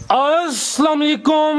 अस्सलाम वालेकुम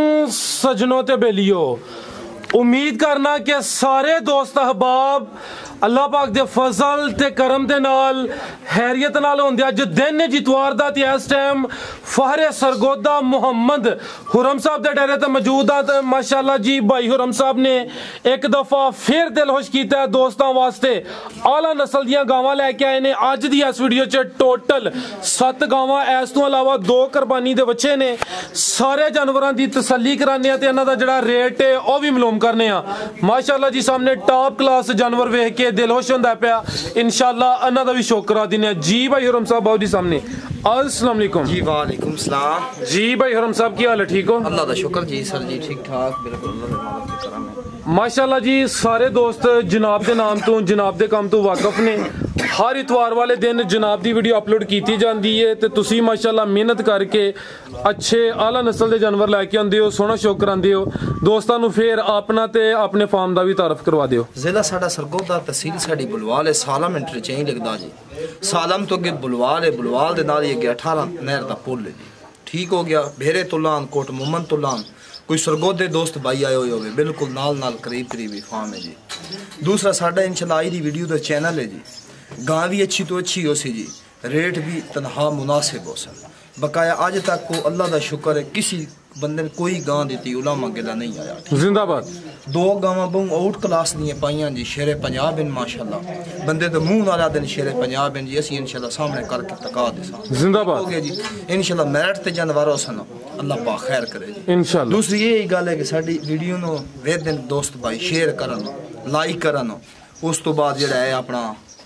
सजनों ते बेलियो, उम्मीद करना कि सारे दोस्त अहबाब अल्लाह पाक दे फजल ते करम दे नाल हैरियत नाल होंदे। अज दिन जितवार दा ते इस टाइम फहरे सरगोदा मोहम्मद हुरम साहब दे डेरे ते मौजूद आ ते माशाअल्लाह जी भाई हुरम साहब ने एक दफा फिर दिल खुश कीता है दोस्तां वास्ते आला नस्ल दियां गावां लैके आए ने। अज दी इस वीडियो च टोटल 7 गावां, इस तो अलावा 2 कुर्बानी दे बच्चे ने। सारे जानवरां दी तसल्ली कराने आ ते इन्हां दा जेहड़ा रेट है ओह भी मालूम करने आ। माशाअल्लाह जी सामने टॉप क्लास जानवर वेख के दिल खुश होंदा पिया। इंशाअल्लाह इन्हां दा भी शुक्र करा दिने जी भाई हुरम साहब बाबू जी सामने। अस्सलाम वालेकुम जी। वालेकुम सलाम जी भाई हुरम साहब, की हाल है? ठीक हो? अल्लाह दा शुक्र जी सर जी, ठीक ठाक बिल्कुल अल्लाह दे मालिक दी करम है। माशाअल्लाह जी सारे दोस्त जनाब के नाम तो जनाब के काम तो वाकफ ने। हर इतवार वाले दिन जनाब की वीडियो अपलोड की जाती है तो तुसी माशाअल्लाह मेहनत करके अच्छे आला नस्ल के जानवर लैके आते हो, सोहना शौक कराते हो। दोस्तों नूं फिर अपना ते अपने फार्म का भी तारफ करवा दिओ। जिला साडा सरगोदा, तहसील साडी बुलवाल है, सालम इंटरचेंज लगदा जी। सालम तो अगे बुलवाल है, बुलवाल दे नाल ही अगे 18 नहर दा पुल है जी। ठीक हो गया। भेरे तुलान कोट मुमन तुलान कोई सरगोदे दोस्त भाई आए हुए होवे, बिल्कुल नाल करीब करीब ही फार्म है जी। दूसरा साडा इंशाल्लाह आई दी वीडियो दा चैनल है जी। गां भी अच्छी तो अच्छी हो सी जी, रेट भी तनहा मुनासिब हो सन। बकाया आज तक को अल्लाह दा शुक्र है किसी बंदे ने कोई गां दी उलामा गिला नहीं आया। जिंदाबाद। 2 गावां बहु आउट क्लास दी पाइयां जी, शेरे पंजाब इन माशाअल्लाह। बंदे तो मुंह नाला दिन शेरे पंजाब इन जी, असी इंशाल्लाह सामने करके तका दे। जिंदाबाद हो गया जी। इंशाल्लाह मेरिट ते जानवर हो सन, अल्लाह पाक खैर करे जी इंशाल्लाह। दूसरी यही गल है कि साडी वीडियो नो वेदन दोस्त भाई शेयर करन, लाइक करन। उस तो बाद जेड़ा है अपना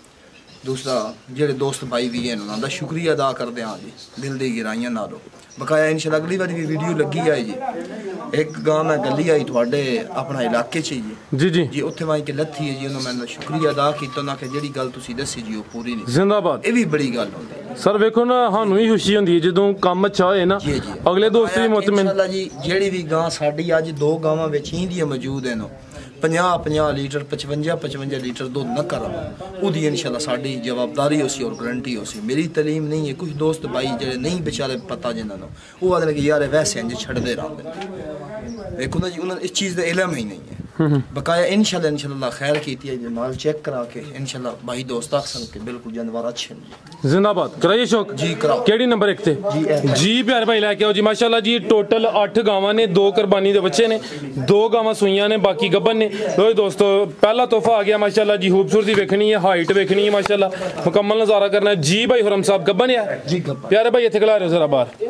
दूसरा जेड़े दोस्त भाई भी हैं उन्हां दा शुक्रिया अदा करदे हां जी, दिल दी गहराइयां नालों। बकाया इंशाल्लाह अगली बार भी वीडियो लगी आई जी। एक गांव मैं गली आई तुहाडे अपना इलाके च जी जी जी उत्थे वाई के लथी है जी। उन्होंने मैं शुक्रिया अदा कीता ना कि जेड़ी गल तुसी दसी जी वो पूरी नहीं। जिंदाबाद। ये भी बड़ी गल होंदी सर। वेखो ना सानू ही खुशी होंदी है जदों काम अच्छा होए ना, अगले दोस्त भी मुतमिन। इंशाल्लाह जी जेड़ी भी गां साडी अज 2 गावां विच हिंदी मौजूद हैं 50-50 लीटर 55-55 लीटर दूध न करा उदी इंशाल्लाह साडी जवाबदारी होसी और गारंटी होसी। मेरी तलीम नहीं है। कुछ दोस्त भाई जेड़े नहीं बेचारे पता जिन्होंने वो आदे कि यार वैसे इंज छड़दे रहंदे। देखो ना जी उन्होंने इस चीज़ का इलम ही नहीं है। बकाया इंशाल्लाह खैर कीती है, माल चेक करा के इंशाल्लाह भाई दोस्त आखसन के बिल्कुल जानवर अच्छे हैं। जिंदाबाद। कराइए शौक जी कराओ। केड़ी नंबर 1 ते जी प्यारे भाई लेके आओ जी। माशाल्लाह जी टोटल 8 गावां ने, 2 कुर्बानी दे बच्चे ने, 2 गावां सुइयां ने, बाकी गब्बन ने। लो दोस्तों पहला तोहफा आ गया माशाल्लाह जी। खूबसूरती देखनी है, हाइट देखनी है माशाल्लाह, मुकम्मल नजारा करना है जी। भाई हुरम साहब गब्बन है जी। प्यारे भाई इत्थे खला रहे हो जरा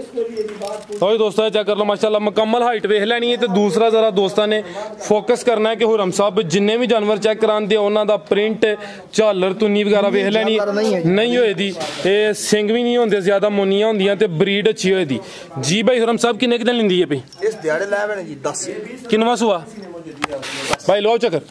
बाहर। तो दोस्तों चेक कर लो माशाल्लाह मुकम्मल हाइट वेख लैनी है। तो दूसरा जरा दोस्तों ने फोकस करना है कि हुरम साहब जिन्ने भी जानवर चेक करांदे उन्हां दा प्रिंट झालर तुन्नी वगैरह वेख लैनी नहीं होए दी। ये सिंग भी नहीं होंदे ज्यादा, मुनियां होंदियां ते ब्रीड अच्छी होए दी जी। भाई हुरम साहब किन्ने दिन लिंदी है भाई? इस दिहाड़े लावे जी 10। किनवा सुआ भाई लो चक्कर?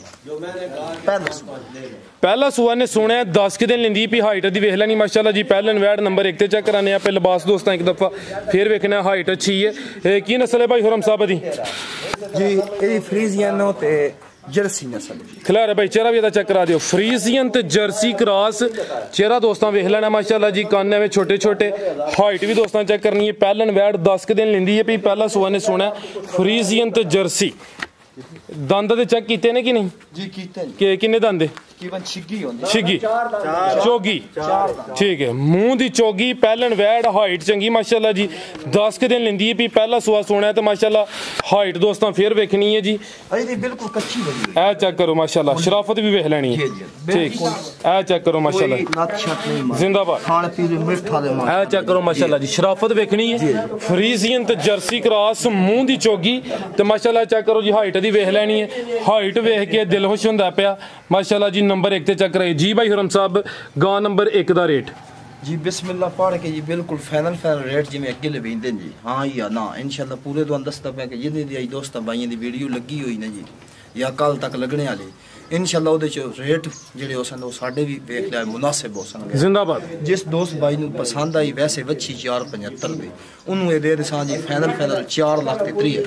पहला सुआ ने सुने 10 के दिन लिंदी भी। हाइट दी वेख लैनी माशाल्लाह जी। पहलन वैड नंबर 1 ते चेक कराने पे लिबास दोस्तों एक दफा फिर वेखना हाइट अच्छी है। की नस्ल है भाई हुरम साहब दी? जी ये फ्रीजियन ते जर्सी नस्ल खिलारे भाई। चेहरा भी इहदा चेक करा दियो। फ्रीजियन ते जर्सी क्रॉस चेहरा दोस्तों वेख लेना माशाल्लाह जी। कान में छोटे छोटे, हाइट भी दोस्तों चेक करनी है। पहलन वैड 10 के दिन लिंदी है भी। पहला सुआ ने सुना फ्रीजियन ते जर्सी। दंद ते चेक कीते ने कि नहीं जी? कीते के किन्ने दंद? छिगी चोगी ठीक है, मुंह दी चोगी, पहलन वैड, हाइट चंगी माशाल्लाह जी। 10 के दिन लिंदी है भी। पहला सुआ सोना है तो माशाल्लाह हाइट दोस्तों फिर वेखनी है जी। बिल्कुल कच्ची ए चेक करो माशाल्लाह, शराफत भी वेख लेनी है ठीक। ए चेक करो माशाल्लाह जिंदाबाद। ए चेक करो माशाल्लाह जी, शराफत वेखनी है। फ्रीजियन ते जर्सी क्रॉस, मुंह दी चोगी ते माशाल्लाह चेक करो जी। हाइट दी वेख लेनी है, हाइट वेख के दिल खुश होंदा पिया माशाल्लाह जी। नंबर 1 ते चेक कराइए जी। भाई हुरम साहब गां नंबर 1 दा रेट जी बिस्मिल्लाह पढ़ के जी बिल्कुल फाइनल रेट जिमें अगे लवेंदे जी। हाँ या ना इंशाल्लाह पूरे तो दसदा पे कि जिन्हें दी दोस्तां भाइयों की वीडियो लगी हुई ना जी या कल तक लगने वाली इंशाल्लाह ਉਹਦੇ ਚ ਰੇਟ ਜਿਹੜੇ ਹੋ ਸਨ ਉਹ ਸਾਡੇ ਵੀ ਵੇਖ ਲਿਆ ਮੁਨਾਸਿਬ ਹੋ ਸਨ ਜ਼ਿੰਦਾਬਾਦ ਜਿਸ ਦੋਸਤ ਭਾਈ ਨੂੰ ਪਸੰਦ ਆਈ ਵੈਸੇ ਵੱਛੀ 475 ਦੀ ਉਹਨੂੰ ਇਹ ਦੇ ਦਸਾਂ ਜੀ ਫਾਈਨਲ 4 ਲੱਖ ਤੇ 30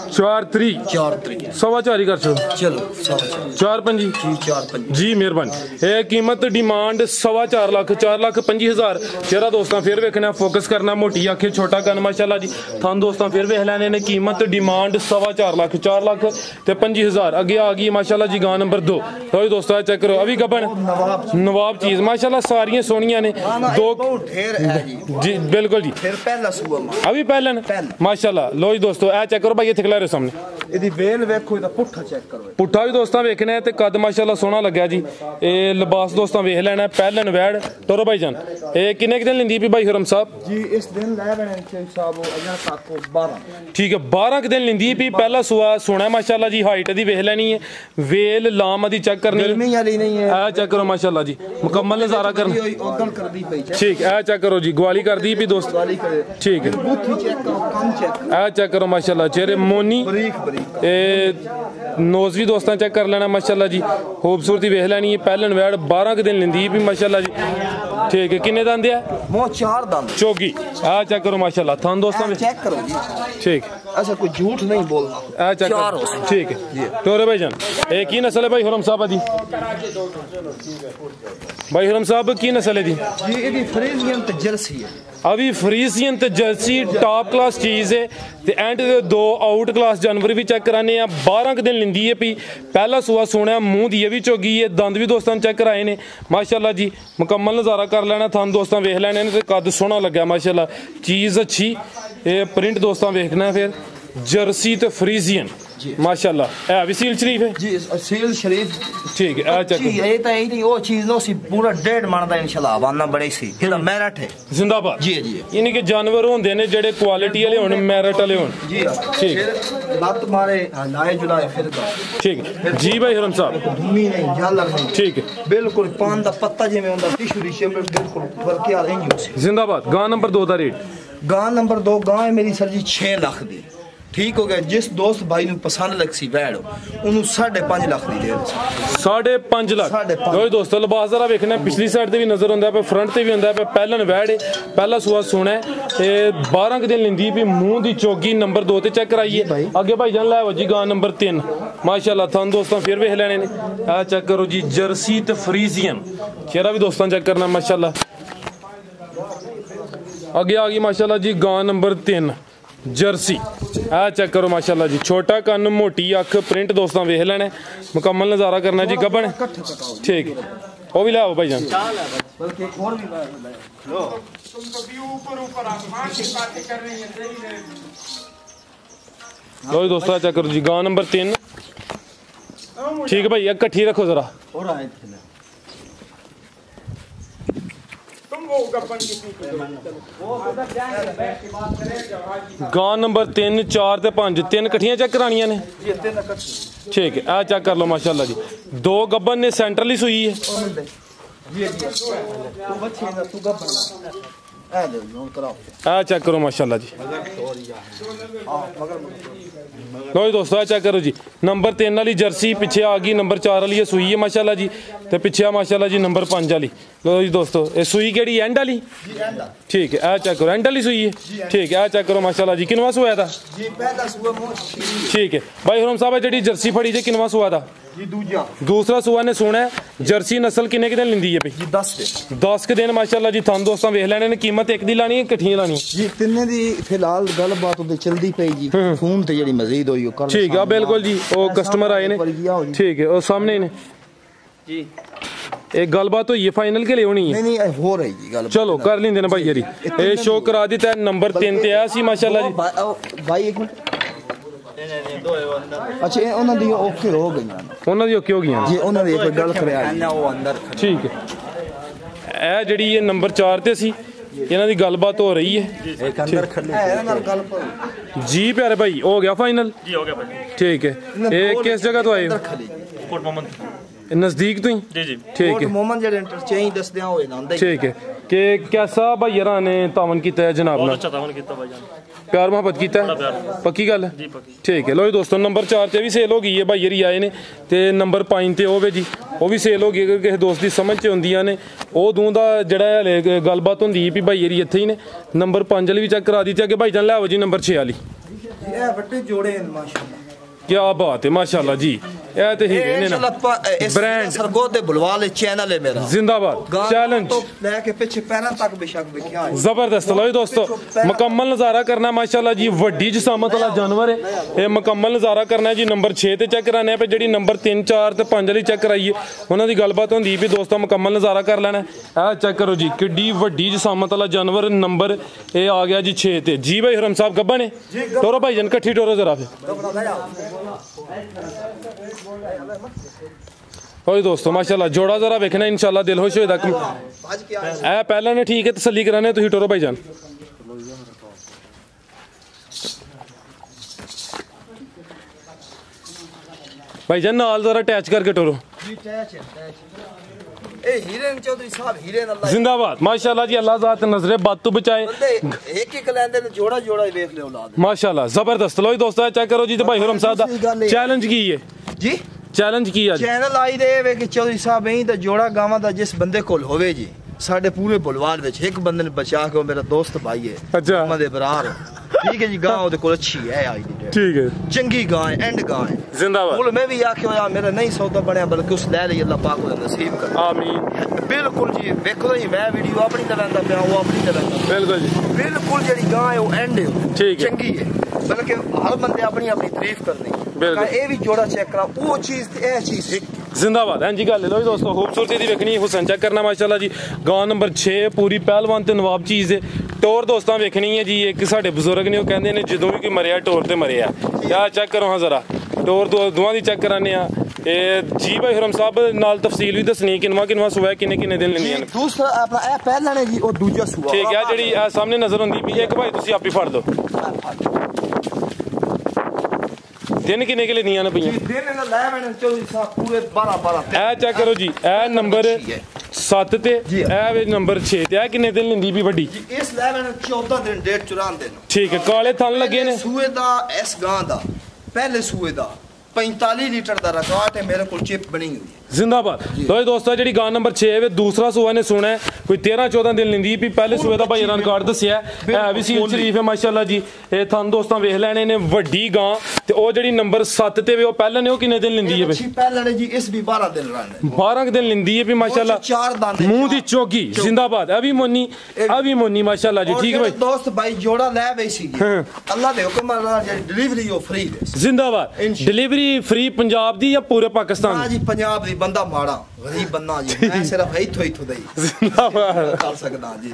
4 सवा चार ही कर छो चलो 4-5 जी मेहरबानी ये कीमत डिमांड 4.25 चेहरा दोस्तों फिर वेखना फोकस करना मोटी आखे छोटा कन माशाल्लाह जी थान दोस्तों फिर वेख लेने ने कीमत डिमांड 4.25 अगे आ गई माशाल्लाह जी गां नंबर 2 तो दोस्तों चेक करो अभी गबन नवाब चीज माशाल्लाह सारियां सोनिया ने दो जी बिल्कुल जी फिर पहला सुबह अभी पहलन माशाल्लाह लो जी दोस्तों ए चेक करो भाई इत्थे खिला रहे सामने ਇਹਦੀ ਵੇਲ ਵੇਖੋ ਇਹਦਾ ਪੁੱਠਾ ਚੈੱਕ ਕਰੋ ਪੁੱਠਾ ਵੀ ਦੋਸਤਾਂ ਵੇਖਣਾ ਹੈ ਤੇ ਕੱਦ ਮਾਸ਼ਾਅੱਲਾ ਸੋਹਣਾ ਲੱਗਿਆ ਜੀ ਇਹ ਲਿਬਾਸ ਦੋਸਤਾਂ ਵੇਖ ਲੈਣਾ ਪਹਿਲਨ ਵੈੜ ਟੋਰੋ ਭਾਈ ਜਾਨ ਇਹ ਕਿੰਨੇ ਕਿ ਦਿਨ ਲੈਂਦੀ ਵੀ ਭਾਈ ਹੁਰਮ ਸਾਹਿਬ ਜੀ ਇਸ ਦਿਨ ਲੈ ਬਣੇ ਸਾਹਿਬ ਅਜਾ ਤੱਕ 12 ਠੀਕ ਹੈ 12 ਕਿ ਦਿਨ ਲੈਂਦੀ ਵੀ ਪਹਿਲਾ ਸੁਆ ਸੋਹਣਾ ਮਾਸ਼ਾਅੱਲਾ ਜੀ ਹਾਈਟ ਦੀ ਵੇਖ ਲੈਣੀ ਹੈ ਵੇਲ ਲਾਮ ਦੀ ਚੈੱਕ ਕਰਨੀ ਗਰਮੀ ਵਾਲੀ ਨਹੀਂ ਹੈ ਆ ਚੈੱਕ ਕਰੋ ਮਾਸ਼ਾਅੱਲਾ ਜੀ ਮੁਕੰਮਲ ਨਜ਼ਾਰਾ ਕਰਨਾ ਉਗਲ ਕਰਦੀ ਪਈ ਠੀਕ ਆ ਚੈੱਕ ਕਰੋ ਜੀ ਗਵਾਲੀ ਕਰਦੀ ਵੀ ਦੋਸਤ ਠੀਕ ਹੈ ਬੂਥੀ ਚੈੱਕ ਕਰੋ ਕੰਮ ਚੈੱਕ ਆ ਚੈੱਕ ਕਰੋ ਮਾਸ਼ਾਅੱਲਾ ਚਿਹਰੇ ਮੋਨੀ ਬਰੀਕ ਇਹ नोज भी दोस्तों चेक कर लेना माशाल्लाह जी खूबसूरती वेख लैनी है पहलन वैड़ 12 के दिन लेंदी भी माशाल्लाह जी ठीक है किन्ने दंद है मो 4 दंद चौकी आ चेक करो माशाल्लाह थान दोस्तों चेक करो जी ठीक ऐसा कोई झूठ नहीं बोलना आ चेक करो ठीक है टोरे भाई जान एक ही नस्ल है भाई हुरम साहब दी भाई हुरम साहब की नस्ल है दी जी ये फ्रीजियन ते जर्सी है अभी फ्रीजियन ते जर्सी टॉप क्लास चीज़ है ते एंड दे 2 आउट क्लास जानवर भी चेक कराने 12 के दिन लेंदी है भी पहला सुआ सोना मुंह दी भी चोगी है दंद भी दोस्तों चेक कराए ने माशाल्लाह जी मुकम्मल नज़ारा कर लेना थान दोस्तों वेख लेने ते कद सोहना लग्या माशाल्लाह चीज़ अच्छी ये प्रिंट दोस्तों वेखना फिर जर्सी ते फ्रीजियन माशाल्लाह है भी सील शरीफ है जी सील शरीफ ठीक है आ चेक ये तो यही नहीं वो चीज नो सी पूरा 1.5 मन दा इंशाल्लाह वाना बड़ी सी ਇਹਦਾ ਮੈਰਿਟ ਹੈ जिंदाबाद जी जी यानी कि जानवर ਹੁੰਦੇ ਨੇ ਜਿਹੜੇ ਕੁਆਲਿਟੀ ਵਾਲੇ ਹੋਣ ਮੈਰਿਟ ਵਾਲੇ ਹੋਣ जी ठीक ਲੱਤ ਮਾਰੇ ਲਾਏ ਜੁਲਾਏ ਫਿਰਦਾ ठीक है जी भाई हुरम साहब धूमी नहीं झालर नहीं ठीक है बिल्कुल पान ਦਾ ਪੱਤਾ ਜਿਵੇਂ ਹੁੰਦਾ ਟਿਸ਼ੂ ਦੀ ਸ਼ੇਪ ਬਿਲकुल ਵਰਕੇ ਵਾਲਾ ਇੰਜ ਹੋ ਸੀ जिंदाबाद गां नंबर 2 ਦਾ ਰੇਟ गां नंबर 2 गां है मेरी सर जी 6 ਲੱਖ ਦੀ ठीक हो गया जिस दोस्त भाई ਨੂੰ पसंद लग सी वैड़ ਉਹਨੂੰ 5.5 ਲੱਖ ਦੀ ਦੇ ਦੇ 5.5 ਲੱਖ ਲੋ ਦੋਸਤੋ ਲਿਬਾਸ ਜ਼ਰਾ ਵੇਖਣਾ ਪਿਛਲੀ ਸਾਈਡ ਤੇ ਵੀ ਨਜ਼ਰ ਹੁੰਦਾ ਪਿਆ ਫਰੰਟ ਤੇ ਵੀ ਹੁੰਦਾ ਪਿਆ ਪਹਿਲਨ ਵੈੜ ਪਹਿਲਾ ਸੁਆ ਸੋਹਣਾ ਤੇ 12 ਦਿਨ ਲੈਂਦੀ ਵੀ ਮੂੰਹ ਦੀ ਚੋਗੀ ਨੰਬਰ 2 ਤੇ ਚੈੱਕ ਕਰਾਈਏ ਅੱਗੇ ਭਾਈ ਜਾਨ ਲੈ ਵਜੀ ਗਾਂ ਨੰਬਰ 3 ਮਾਸ਼ਾਅੱਲਾ ਤੁਹਾਨੂੰ ਦੋਸਤਾਂ ਫਿਰ ਵੇਖ ਲੈਣੇ ਨੇ ਆ ਚੈੱਕ ਕਰੋ ਜੀ ਜਰਸੀ ਤੇ ਫਰੀਜ਼ੀਅਨ ਚਿਹਰਾ ਵੀ ਦੋਸਤਾਂ ਚੈੱਕ ਕਰਨਾ ਮਾਸ਼ਾਅੱਲਾ ਅੱਗੇ ਆ ਗਈ ਮਾਸ਼ਾਅੱਲਾ ਜੀ ਗਾਂ ਨੰबर 3 जर्सी आ चेक करो माशाल्लाह जी छोटा कन मोटी अख प्रिंट दोस्तों वेख लेना मुकम्मल नज़ारा करना जी गबन ठीक वो भी लाओ भाई जान लो दोस्तों चेक करो जी गां नंबर 3 ठीक है भाई कट्ठी रखो जरा गां नंबर 3 4 ते 5 3 कट्ठियां चेक करानियां ने ठीक है आ चेक कर लो माशाल्लाह जी 2 गब्बन ने सेंट्रली सुई है आ चेक करो माशाल्लाह जी लो जी दोस्तों चेक करो जी नंबर 3 वाली जर्सी पीछे आ गई नंबर 4 वाली सुई है माशाल्लाह जी ते पीछे माशाल्लाह जी नंबर 5 वाली लो जी दोस्तों ये सुई केड़ी एंड वाली ठीक है आ चेक करो एंड वाली सुई है ठीक है आ चेक करो माशाल्लाह जी किनवा सुआ था जी पहला सुआ ठीक है भाई हुरम साहब जेडी जर्सी फड़ी जे किनवा सुआ था जी दूजा दूसरा सुआ ने सोना है जर्सी नस्ल किन्ने दिन लेंदी है भाई 10 के दिन माशाल्लाह जी थान दोस्तों वेख लेने ने कीमत एक दी लानी है इकट्ठियां लानी जी तिन्ने दी फिलहाल गलबात उदे चलदी पई जी फोन ते जेडी मजीद होई कर ठीक है बिल्कुल जी ओ कस्टमर आए ने ठीक है ओ सामने ने जी एक गलबात हुई है फाइनल के लिए होनी है नहीं हो रही जी गल चलो कर लेंदे ने भाई यारी ए शो करा दी ते नंबर 3 ते आया सी माशाल्लाह जी भाई एक मिनट अच्छा ਉਹਨਾਂ ਦੀ ਓਕੇ ਹੋ ਗਈਆਂ ਉਹਨਾਂ ਦੀ ਓਕੇ ਹੋ ਗਈਆਂ ਜੀ ਉਹਨਾਂ ਦੀ ਇੱਕ ਗੱਲ ਕਰਿਆ ਉਹ ਅੰਦਰ ਠੀਕ ਹੈ ਇਹ ਜਿਹੜੀ ਇਹ ਨੰਬਰ 4 ਤੇ ਸੀ ਇਹਨਾਂ ਦੀ ਗੱਲਬਾਤ ਹੋ ਰਹੀ ਹੈ ਇੱਕ ਅੰਦਰ ਖੱਲੇ ਇਹਨਾਂ ਨਾਲ ਗੱਲ जी प्यारे भाई हो गया फाइनल जी हो गया भाई ठीक है ये किस जगह तो आए कोट मोहम्मद नजदीक तो ही जी जी ठीक है मोहम्मद जेडे इंटरचेंज दसदे होए ना ठीक है कि कैसा भाई ने तावन किया है जनाब बहुत ने अच्छा तावन किया भाईजान प्यार मोहब्बत कीता है पक्की गल है ठीक है लो जी दोस्तों नंबर 4 ते भी सेल हो गई है भाई जी आए ने ते नंबर 5 ते होवे जी वो भी सेल हो गई अगर किसी दोस्त की समझ च होंदियां ने ਉਹ ਦੂੰ ਦਾ ਜਿਹੜਾ ਹਲੇ ਗੱਲਬਾਤ ਹੁੰਦੀ ਹੈ ਵੀ ਭਾਈ ਏਰੀ ਇੱਥੇ ਹੀ ਨੇ ਨੰਬਰ 5 ਵਾਲੀ ਵੀ ਚੈੱਕ ਕਰਾ ਦਿੱਤੀ ਅੱਗੇ ਭਾਈ ਜਾਨ ਲੈ ਆਓ ਜੀ ਨੰਬਰ 6 ਵਾਲੀ ਇਹ ਵੱਡੇ ਜੋੜੇ ਨੇ ਮਾਸ਼ਾਅੱਲਾ क्या बात है माशाल्लाह जी ਇਹ ਤੇ ਹੀਰੇ ਨੇ ਨਾ ब्रांड सरगोद दे बुलवाल चैनल है मेरा जिंदाबाद चैलेंज तो लेके पीछे पैरों तक बेशक बिकिया है जबरदस्त लो जी दोस्तों मुकम्मल नज़ारा करना माशाल्लाह जी वड्डी जसामत वाला जानवर है ये मुकम्मल नज़ारा करना है जी नंबर 6 ते चेक कराने पे जी नंबर 3 4 ते 5 वाली चेक कराइए उन्होंने गलबात होंदी भी दोस्तों मुकम्मल नज़ारा कर लेना है चेक करो जी किड्डी वड्डी जसामत वाला जानवर नंबर ये आ गया जी 6 ते जी भाई हुरम साहब गब्बा ने टोरो भाई जन कट्ठी टोरो जरा ओए दोस्तों माशाल्लाह जोड़ा जरा देखना इंशाल्लाह दिल खुश होएगा ए पहले ने ठीक है तसल्ली कराने तुसी टोरो भाईजान भाईजान नाल जरा अटैच करके टोरो चौधरी साहब हीरे जिंदाबाद माशाल्लाह जी अल्लाह ज़ात नजरे बद तो बचाए एक एक लेंदे ने जोड़ा जोड़ा ही देख ले औलाद माशाल्लाह जबरदस्त लो दोस्तों चेक करो जी तो भाई हुरम साहब दा चैलेंज की है जी चैलेंज की आज चैनल आई दे वे कि चौधरी साहब यही दा जोड़ा गावां दा जिस बंदे कोल होवे जी साडे पूरे बुलवाल विच एक बंदे ने बचा के मेरा दोस्त भाई है अच्छा मेरे बरार ठीक है जी गां ओदे कोल अच्छी है आई दी ठीक है चंगी गां है एंड गां है जिंदाबाद बोल मैं भी आखे यार मेरा नहीं सौदा बनया बल्कि उस ले ले अल्लाह पाक ओदा नसीब कर आमीन बिल्कुल जी देखो जी मैं वीडियो अपनी तरह दा पिया वो अपनी तरह दा बिल्कुल जी बिल्कुल जेडी गां है वो एंड है ठीक है चंगी है बल्कि हर बंदे अपनी अपनी तारीफ करनी बिल्कुल ये भी जोड़ा चेक करा वो चीज ते ए चीज एक जिंदाबाद हां जी गल लो दोस्तों खूबसूरती दी देखनी हुसैन चेक करना माशाल्लाह जी गां नंबर 6 पूरी पहलवान ते नवाब चीज है टोर दोस्तां देखनी है जी एक साडे बुजुर्ग ने कहंदे ने जदों भी कोई मरिया टोर ते मरिया क्या चेक करो हां जरा टोर दोवां दी चेक कराने आ जी भाई हुरम साहब नाल तफसील भी दसनी किनवा किनवा सुबह किन्ने किन्ने दिन लेंदियां ने दूसरा अपना ए पहला ने जी और दूसरा सुबह ठीक है जेडी सामने नजर होंदी भी एक भाई तुसी आप ही फड़ दो दिन किन्ने के लेनियां ने पईयां दिन ने ले मैंने चौधरी साहब पूरे 12 12 ए चेक करो जी ए नंबर 7 ते ए वे नंबर 6 ते ए किन्ने दिन लेंदी भी बड़ी जी इस ले मैंने 14 दिन डेट चुरान देना ठीक है काले थन लगे ने सूए दा इस गां दा पहले सूए दा 45 लीटर दा रिकॉर्ड है मेरे को चिप बनी हुई है जिंदाबाद तो दोस्तों जी गां नंबर 6 है दूसरा सूआ ने सुना है कोई 13 14 दिन लेंदी भी पहले सूए दा भाई रिकॉर्ड दसिया है भी सील शरीफ है माशाल्लाह जी ए थन दोस्तों वेख लेने ने वड्डी गां ते ओ जेडी नंबर 7 ते वे ओ पहले ने ओ किन्ने दिन लेंदी है भाई पहले ने जी इस भी 12 दिन रहने 12 दिन लेंदी है भी माशाल्लाह चार दांत मुंह दी चौकी जिंदाबाद अभी मोनी माशाल्लाह जी ठीक है भाई दोस्त भाई जोड़ा ले वही सी अल्लाह दे हुक्म नाल जेडी डिलीवरी ओ फ्री दे जिंदाबाद डिलीवरी फ्री पंजाब दी या पूरे पाकिस्तान हां जी पंजाब दी बंदा माड़ा गरीब बन्ना जी मैं सिर्फ इथों दई जिंदाबाद कर सकदा जी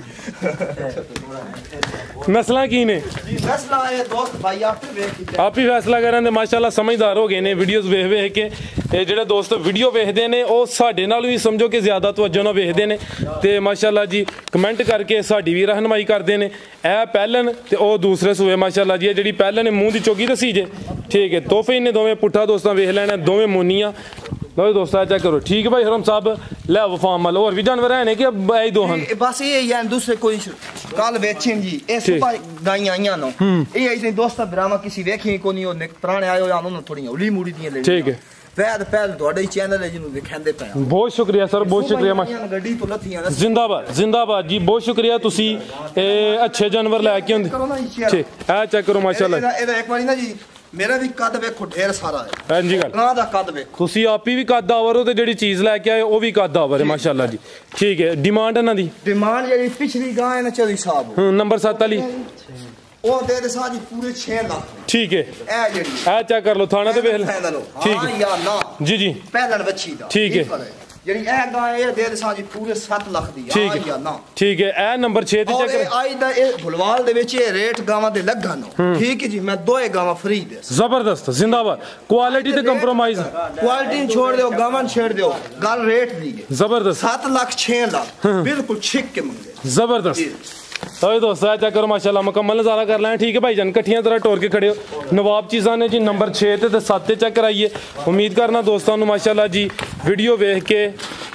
नस्लां की ने जी नस्लां है दोस्त भाई आप ही फैसला करें माशाल्लाह समझदार हो गए ने वीडियोस वेख वेख के जेडे दोस्त वीडियो वेखदे ने ओ साडे नाल भी समझो कि ज्यादा तवज्जो नाल वेखदे ने ते माशाल्लाह जी कमेंट करके साडी भी रहनुमाई करदे ने ए पहलन ते ओ दूसरे सूए माशाल्लाह जी जेडी पहलन ने मुंह दी चौकी दसी जे ठीक है तोहफे इन्ने दोवें पुट्ठा दोस्तां वेख लेना दोवें मोनियां लो दोस्तों चेक करो ठीक है भाई हुरम साहब ले वफाम वाले और भी जानवर हैं कि आई दो हन बस ये यार दूसरे कोई कल बेचन जी ए सुबह गाइयां आईयां नो ये आई दोस्त ब्रामा किसी देखी को नहीं ओ पुराने आयो या उन्होंने थोड़ी उली मुड़ी दी ले ठीक है पहल ਤੁਹਾਡੇ ਚੈਨਲ ਹੈ ਜਿਹਨੂੰ ਦਿਖਾਉਂਦੇ ਪਏ ਬਹੁਤ ਸ਼ੁਕਰੀਆ ਸਰ ਬਹੁਤ ਸ਼ੁਕਰੀਆ ਗੱਡੀ ਤੋਂ ਲੱਥੀਆਂ ਜ਼ਿੰਦਾਬਾਦ ਜ਼ਿੰਦਾਬਾਦ ਜੀ ਬਹੁਤ ਸ਼ੁਕਰੀਆ ਤੁਸੀਂ ਇਹ ਅੱਛੇ ਜਾਨਵਰ ਲੈ ਕੇ ਆਉਂਦੇ ਠੀਕ ਇਹ ਚੈੱਕ ਕਰੋ ਮਾਸ਼ਾਅੱਲਾ ਇਹਦਾ ਇੱਕ ਵਾਰੀ ਨਾ ਜੀ ਮੇਰਾ ਵੀ ਕੱਦ ਵੇਖੋ ਢੇਰ ਸਾਰਾ ਹੈ ਹਾਂਜੀ ਗੱਲ ਗਾਂ ਦਾ ਕੱਦ ਵੇਖੋ ਤੁਸੀਂ ਆਪ ਹੀ ਵੀ ਕੱਦ ਆਵਰ ਹੋ ਤੇ ਜਿਹੜੀ ਚੀਜ਼ ਲੈ ਕੇ ਆਏ ਉਹ ਵੀ ਕੱਦ ਆਵਰ ਹੈ ਮਾਸ਼ਾਅੱਲਾ ਜੀ ਠੀਕ ਹੈ ਡਿਮਾਂਡ ਇਹਨਾਂ ਦੀ ਡਿਮਾਂਡ ਜਿਹੜੀ ਪਿਛਲੀ ਗਾਂ ਹੈ ਨਾ ਚੌਧਰੀ ਸਾਹਿਬ ਨੰਬਰ 7 ਵਾਲੀ ਉਹ ਦੇ ਦੇ ਸਾਜੀ ਪੂਰੇ 6 ਲੱਖ ਠੀਕ ਹੈ ਇਹ ਜਿਹੜੀ ਇਹ ਚੈੱਕ ਕਰ ਲਓ ਥਾਣਾ ਤੇ ਵੇਖ ਲਓ ਠੀਕ ਹੈ ਯਾ ਨਾ ਜੀ ਜੀ ਪਹਿਲਣ ਬੱਚੀ ਦਾ ਠੀਕ ਹੈ ਜਿਹੜੀ ਇਹ ਗਾਂ ਇਹ ਦੇ ਦੇ ਸਾਜੀ ਪੂਰੇ 7 ਲੱਖ ਦੀ ਆ ਯਾ ਨਾ ਠੀਕ ਹੈ ਇਹ ਨੰਬਰ 6 ਤੇ ਚੈੱਕ ਕਰ ਆਈ ਦਾ ਇਹ ਭੁਲਵਾਲ ਦੇ ਵਿੱਚ ਇਹ ਰੇਟ ਗਾਵਾਂ ਦੇ ਲੱਗਾ ਨੋ ਠੀਕ ਹੈ ਜੀ ਮੈਂ ਦੋਏ ਗਾਵਾਂ ਫ੍ਰੀ ਦੇ ਜ਼ਬਰਦਸਤ ਜ਼ਿੰਦਾਬਾਦ ਕੁਆਲਿਟੀ ਤੇ ਕੰਪਰੋਮਾਈਜ਼ ਕੁਆਲਿਟੀ ਨੂੰ ਛੋੜ ਦਿਓ ਗਾਵਾਂ ਛੇੜ ਦਿਓ ਗੱਲ ਰੇਟ ਦੀ ਹੈ ਜ਼ਬਰਦਸਤ 7 ਲੱਖ 6 ਲੱਖ ਬਿਲਕੁਲ ਛਿੱਕ ਕੇ ਮੰਗੇ ਜ਼ਬਰਦਸਤ तो दोस्तों चेक करो माशाल्लाह मुकम्मल नज़ारा कर लें ठीक है भाई जान कट्ठियां तरह टोर के खड़े हो नवाब चीज़ा ने जी नंबर 6 ते 7 ते चेक कराइए उम्मीद करना दोस्तों माशाल्लाह जी वीडियो वेख के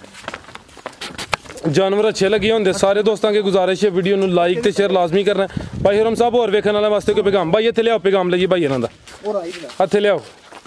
जानवर अच्छे लगे होंगे सारे दोस्तों की गुजारिश है वीडियो लाइक ते शेयर लाजमी करना भाई हुरम साहब और वेखण वाले वास्ते कोई पैगाम भाई इत्थे लियाओ पैगाम लइए भाई इन्हां दा इत्थे लियाओ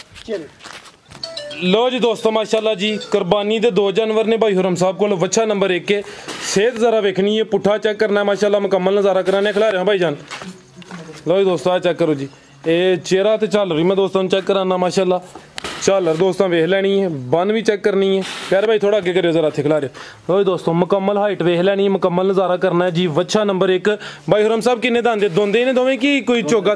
लो जी दोस्तों माशाल्लाह जी कुर्बानी दे 2 जानवर ने भाई हुरम साहब को वच्छा नंबर 1 के सेहत जरा वेखनी है पुट्ठा चेक करना है माशाल्लाह मुकम्मल नज़ारा कराने खिला रहे हैं भाई जान लो जी दोस्तों चेक करो जी ये चेहरा तो चल रही मैं दोस्तों चेक कराना माशाल्लाह झालर दोस्तों वेख लैनी है बन भी चेक करनी है प्यारे भाई थोड़ा अगे करो जरा इत्थे खिला रहे लो जी दोस्तों मुकम्मल हाइट वेख लैनी है मुकम्मल नज़ारा करना है जी वच्छा नंबर 1 भाई हुरम साहब किन्ने दंद दोंदे ने दोवें कि कोई चोगा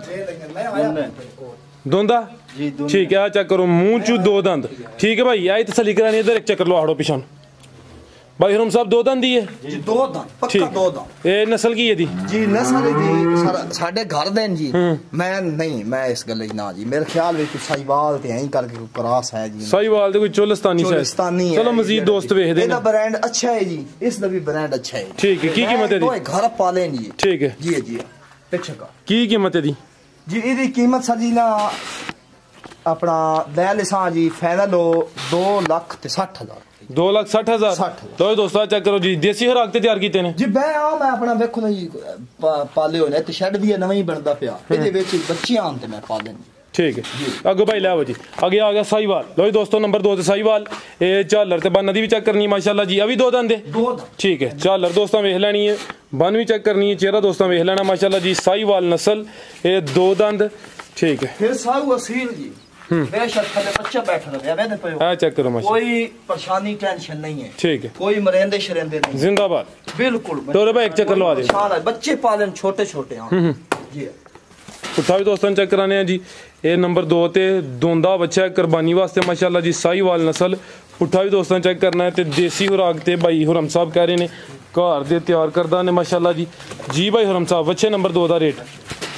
दोंदा ठीक है चेक करो मुंह चू 2 दंद ठीक है भाई आई तसली करानी इधर एक चक्कर लो हाड़ो पिछान भाई हुरम साहब 2 दंद ही है जी 2 दंद पक्का 2 दंद ये नस्ल की है दी जी नस्ल दी साडे घर देन जी मैं नहीं मैं इस गल ना जी मेरे ख्याल में कोई साहिवाल ते यहीं करके क्रॉस है जी साहिवाल ते कोई चोलिस्तानी है चलो मजीद दोस्त वेख दे ਇਹਦਾ ब्रांड अच्छा है जी इसदा भी ब्रांड अच्छा है ठीक है की कीमत है दी दोए घर पाले जी ठीक है जी पीछे का की कीमत है दी जी ਇਹਦੀ कीमत सर जी ना अपना ले लिसा जी फाइनल 2,60,000 2,60,000 तो दोस्तों चेक करो जी देसी खुराक ते तैयार कीते ने जी मैं अपना देखो ना जी पाले होने ते शेड भी नवां ही बनदा पिया ਇਹਦੇ ਵਿੱਚ ਬੱਚੀਆਂ ਆਣ ਤੇ ਮੈਂ ਪਾਲੇ ठीक है अगो भाई लाओ जी आगे आ गया साहिवाल लो जी दोस्तों नंबर 2 ते साहिवाल ये झालर ते बन नदी भी चेक करनी है माशाल्लाह जी अभी 2 दंद ठीक है झालर दोस्तों वेख लेनी है बन भी चेक करनी है चेहरा दोस्तों वेख लेना माशाल्लाह जी साहिवाल नस्ल ये 2 दंद ठीक है फिर साहू असील जी बेशक थले बच्चा बैठा रहे वेदे पे हां चेक करो माशाल्लाह कोई परेशानी टेंशन नहीं है ठीक है कोई मरेंदे शरेंदे नहीं जिंदाबाद बिल्कुल तो रे भाई एक चक्कर लगा दे शान है बच्चे पालन छोटे छोटे हां जी उठा भी दोस्तों चेक कराने हैं जी ये नंबर 2 ते दोंदा बच्चा है कुर्बानी वास्ते माशाल्लाह जी साहिवाल नस्ल उठा भी दोस्तों चेक करना है ते देसी खुराक ते भाई हुरम साहब कह रहे ने घर दे तैयार करदा ने माशाल्लाह जी भाई हुरम साहब बच्चे नंबर 2 दा रेट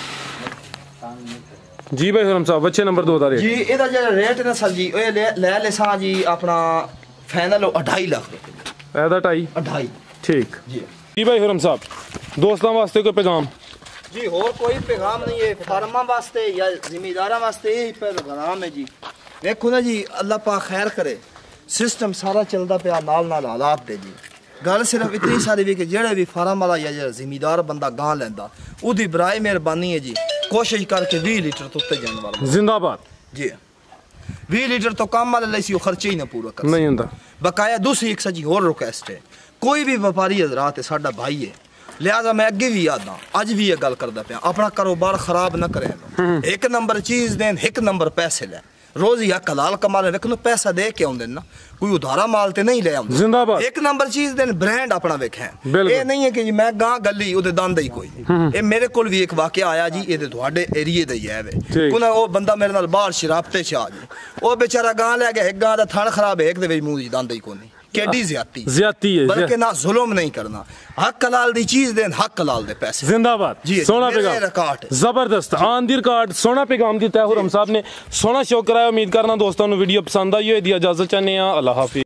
जी भाई हुरम साहब बच्चे नंबर 2 दा रेट जी एदा जे रेट ना सर जी ओए ले लेसा जी अपना फाइनल 2.5 लाख एदा 2.5 ठीक जी भाई हुरम साहब दोस्तों वास्ते कोई पैगाम जी और कोई पैगाम नहीं है फार्मा वास्ते या जिम्मेदारा वास्ते यही पैगाम है जी देखो ना जी अल्लाह पाक खैर करे सिस्टम सारा चलता पिया नाल हालात दे जी गल सिर्फ इतनी सारी भी कि जेड़े भी फार्म वाला या जेड़ा जिम्मेदार बंदा गां लैंदा ओदी बराए मेहरबानी है जी कोशिश करके 20 लीटर तो उत्ते जानवर जिंदाबाद जी 20 लीटर तो कम वाले लई सी खर्चे ही ना पूरा कर नहीं हुंदा बकाया दूसरी एक सजी और रिक्वेस्ट है कोई भी व्यापारी हजरात है साडा भाई है लिहाजा मैं अगे भी याद अज भी ये गल करदा पिया अपना कारोबार खराब न करें एक नंबर चीज देन एक नंबर पैसे ले रोज ही हलाल कमा ले वेखो पैसा दे के आउंदे ना कोई उधारा माल ते नहीं ले आउंदे जिंदाबाद एक नंबर चीज देन ब्रांड अपना वेखे ये नहीं है कि जी मैं गां गली ओदे दंद ही कोई ये मेरे कोल भी एक वाकया आया जी ये ਤੁਹਾਡੇ एरिए दा ही है वे कोना ओ बंदा मेरे नाल बाहर शराबते च आ जी ओ बेचारा गां ले गया एक गां दा थण खराब है एक दे मुंह दी दंद ही कोनी केडी ज्यादती है बल्कि ना जुल्म नहीं करना हक हलाल दी चीज देन हक हलाल दे पैसे जिंदाबाद सोना पैगाम जबरदस्त आन दी रिकॉर्ड सोना पैगाम दिता है हुरम साहब ने सोना शो कराया उम्मीद करना दोस्तों वीडियो पसंद आई हो दी इजाजत चाहने अल्लाह हाफिज।